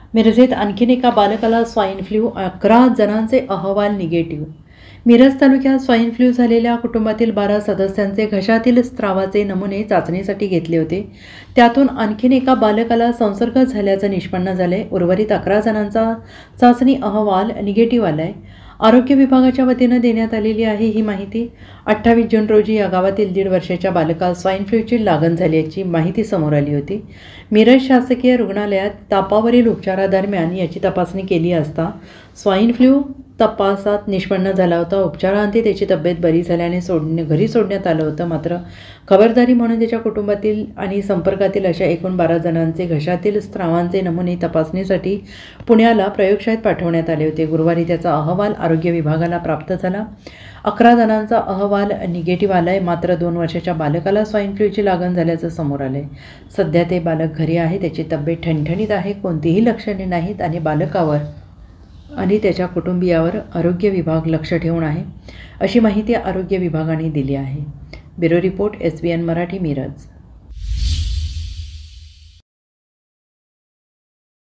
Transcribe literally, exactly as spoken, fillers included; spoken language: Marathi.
मिरजेत आणखीन एका बालकाला स्वाईन फ्लू, अकरा जणांचे अहवाल निगेटिव्ह. मिरज तालुक्यात स्वाईन फ्लू झालेल्या कुटुंबातील बारा सदस्यांचे घशातील स्त्रावाचे नमुने चाचणीसाठी घेतले होते. त्यातून आणखीन एका बालकाला संसर्ग झाल्याचं निष्पन्न झाले. उर्वरित अकरा जणांचा चाचणी अहवाल निगेटिव्ह आलाय. आरोग्य विभागाच्या वतीनं देण्यात आलेली आहे ही माहिती. अठ्ठावीस जून रोजी या गावातील दीड वर्षाच्या बालकाला स्वाईन फ्लूची लागण झाल्याची माहिती समोर आली होती. मिरज शासकीय रुग्णालयात तापावरील उपचारादरम्यान याची तपासणी केली असता स्वाईन फ्लू तपासात निष्पन्न झाला होता. उपचारांती त्याची तब्येत बरी झाल्याने सोडणे घरी सोडण्यात आलं होतं. मात्र खबरदारी म्हणून त्याच्या कुटुंबातील आणि संपर्कातील अशा एकूण बारा जणांचे घशातील स्त्रावांचे नमुने तपासणीसाठी पुण्याला प्रयोगशाळेत पाठवण्यात आले होते. गुरुवारी त्याचा अहवाल आरोग्य विभागाला प्राप्त झाला. अकरा जणांचा अहवाल निगेटिव्ह आलाय. मात्र दोन वर्षाच्या बालकाला स्वाईन फ्लूची लागण झाल्याचं समोर आलंय. सध्या ते बालक घरी आहे. त्याची तब्येत ठणठणीत आहे. कोणतीही लक्षणे नाहीत आणि बालकावर आणि त्याच्या कुटुंबियावर आरोग्य विभाग लक्ष ठेवून आहे, अशी माहिती आरोग्य विभागाने दिली आहे. Bureau report, S B N Marathi, Miraj.